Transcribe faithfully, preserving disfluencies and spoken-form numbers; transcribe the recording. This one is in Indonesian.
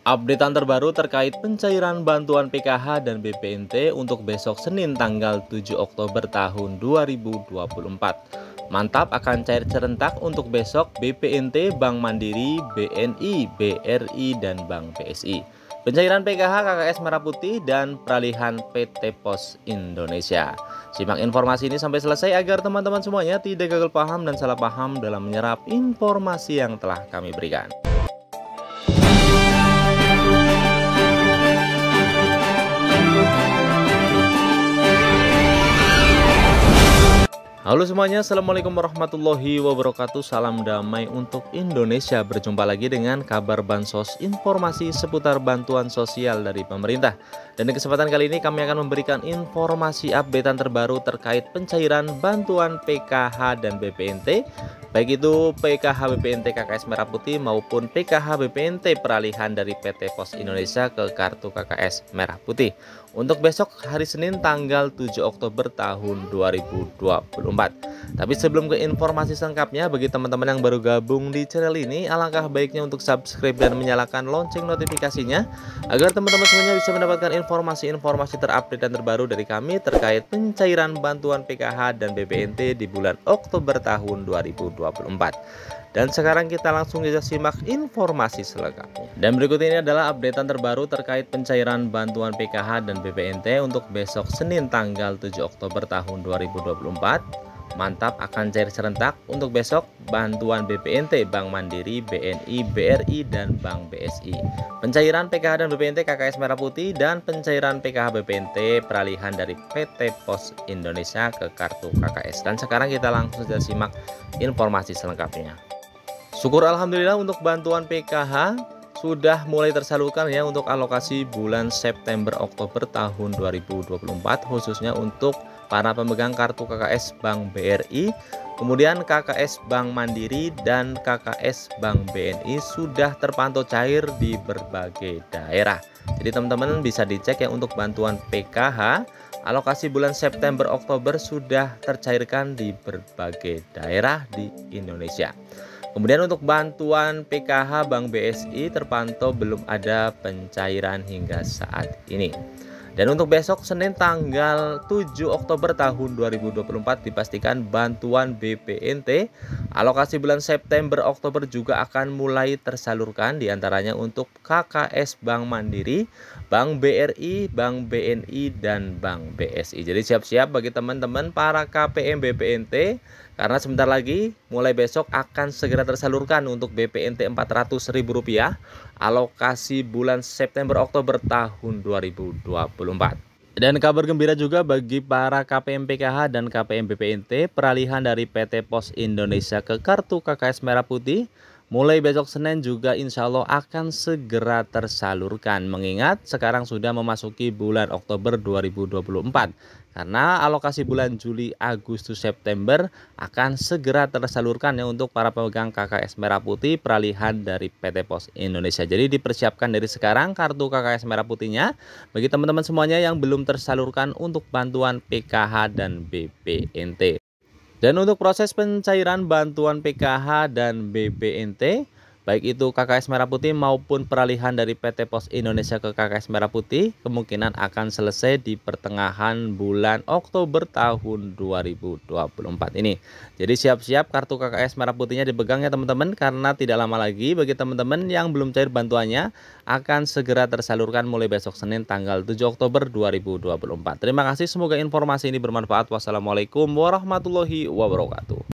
Updatean terbaru terkait pencairan bantuan P K H dan B P N T untuk besok Senin tanggal tujuh Oktober tahun dua ribu dua puluh empat. Mantap, akan cair serentak untuk besok B P N T, Bank Mandiri, B N I, B R I, dan Bank B S I. Pencairan P K H, K K S Merah Putih, dan peralihan P T Pos Indonesia. Simak informasi ini sampai selesai agar teman-teman semuanya tidak gagal paham dan salah paham dalam menyerap informasi yang telah kami berikan. Halo semuanya, assalamualaikum warahmatullahi wabarakatuh. Salam damai untuk Indonesia. Berjumpa lagi dengan kabar bansos, informasi seputar bantuan sosial dari pemerintah. Dan di kesempatan kali ini kami akan memberikan informasi updatean terbaru terkait pencairan bantuan P K H dan B P N T, baik itu P K H B P N T K K S Merah Putih maupun P K H B P N T peralihan dari P T Pos Indonesia ke kartu K K S Merah Putih untuk besok hari Senin tanggal tujuh Oktober tahun dua ribu dua puluh empat. Tapi sebelum ke informasi selengkapnya, bagi teman-teman yang baru gabung di channel ini, alangkah baiknya untuk subscribe dan menyalakan lonceng notifikasinya agar teman-teman semuanya bisa mendapatkan informasi-informasi terupdate dan terbaru dari kami terkait pencairan bantuan P K H dan B P N T di bulan Oktober tahun dua ribu dua puluh empat. Dan sekarang kita langsung saja simak informasi selengkapnya. Dan berikut ini adalah updatean terbaru terkait pencairan bantuan P K H dan B P N T untuk besok Senin tanggal tujuh Oktober tahun dua ribu dua puluh empat. Mantap, akan cair serentak untuk besok bantuan B P N T, Bank Mandiri, B N I, B R I, dan Bank B S I. Pencairan P K H dan B P N T K K S Merah Putih dan pencairan P K H B P N T peralihan dari P T Pos Indonesia ke kartu K K S. Dan sekarang kita langsung saja simak informasi selengkapnya. Syukur alhamdulillah untuk bantuan P K H sudah mulai tersalurkan ya untuk alokasi bulan September Oktober tahun dua ribu dua puluh empat, khususnya untuk para pemegang kartu K K S Bank B R I, kemudian K K S Bank Mandiri, dan K K S Bank B N I sudah terpantau cair di berbagai daerah. Jadi teman-teman bisa dicek ya untuk bantuan P K H alokasi bulan September Oktober sudah tercairkan di berbagai daerah di Indonesia. Kemudian untuk bantuan P K H Bank B S I terpantau belum ada pencairan hingga saat ini. Dan untuk besok Senin tanggal tujuh Oktober tahun dua ribu dua puluh empat dipastikan bantuan B P N T alokasi bulan September Oktober juga akan mulai tersalurkan, diantaranya untuk K K S Bank Mandiri, Bank B R I, Bank B N I, dan Bank B S I. Jadi siap-siap bagi teman-teman para K P M B P N T karena sebentar lagi mulai besok akan segera tersalurkan untuk B P N T empat ratus ribu rupiah alokasi bulan September Oktober tahun dua ribu dua puluh empat. Dan kabar gembira juga bagi para K P M P K H dan K P M B P N T peralihan dari P T Pos Indonesia ke kartu K K S Merah Putih mulai besok Senin juga insya Allah akan segera tersalurkan, mengingat sekarang sudah memasuki bulan Oktober dua ribu dua puluh empat. Karena alokasi bulan Juli, Agustus, September akan segera tersalurkan ya untuk para pemegang K K S Merah Putih peralihan dari P T Pos Indonesia. Jadi dipersiapkan dari sekarang kartu K K S Merah Putihnya bagi teman-teman semuanya yang belum tersalurkan untuk bantuan P K H dan B P N T. Dan untuk proses pencairan bantuan P K H dan B P N T, baik itu K K S Merah Putih maupun peralihan dari P T Pos Indonesia ke K K S Merah Putih, kemungkinan akan selesai di pertengahan bulan Oktober tahun dua ribu dua puluh empat ini. Jadi siap-siap kartu K K S Merah Putihnya dipegang ya teman-teman, karena tidak lama lagi bagi teman-teman yang belum cair bantuannya akan segera tersalurkan mulai besok Senin tanggal tujuh Oktober dua ribu dua puluh empat. Terima kasih, semoga informasi ini bermanfaat. Wassalamualaikum warahmatullahi wabarakatuh.